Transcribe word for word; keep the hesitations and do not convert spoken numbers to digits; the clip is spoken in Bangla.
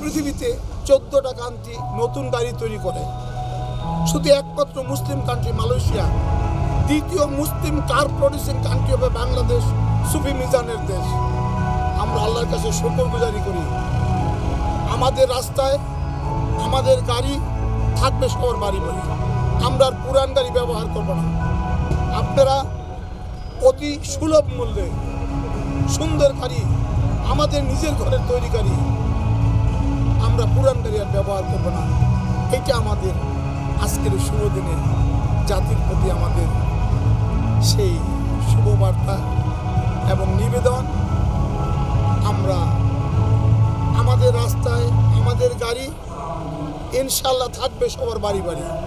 পৃথিবীতে চোদ্দোটা কান্ট্রি নতুন গাড়ি তৈরি করে, শুধু একমাত্র মুসলিম কান্ট্রি মালয়েশিয়া, দ্বিতীয় মুসলিম কার প্রডিউসিং কান্ট্রি হবে বাংলাদেশ, সুফি মিজানের দেশ। আমরা আল্লাহর কাছে শুকরগুজারি করি। আমাদের রাস্তায় আমাদের গাড়ি থাকবে সবার বাড়ি বাড়ি। আমরা আর পুরান গাড়ি ব্যবহার করব না। আপনারা অতি সুলভ মূল্যে সুন্দর গাড়ি, আমাদের নিজের ঘরের তৈরি গাড়ি, আমরা পুরান গাড়ি আর ব্যবহার করব না। এটা আমাদের আজকের শুভ দিনে জাতির প্রতি আমাদের সেই শুভবার্তা এবং নিবেদন। আমরা আমাদের রাস্তায় আমাদের গাড়ি ইনশাল্লাহ থাকবে সবার বাড়ি বাড়ি।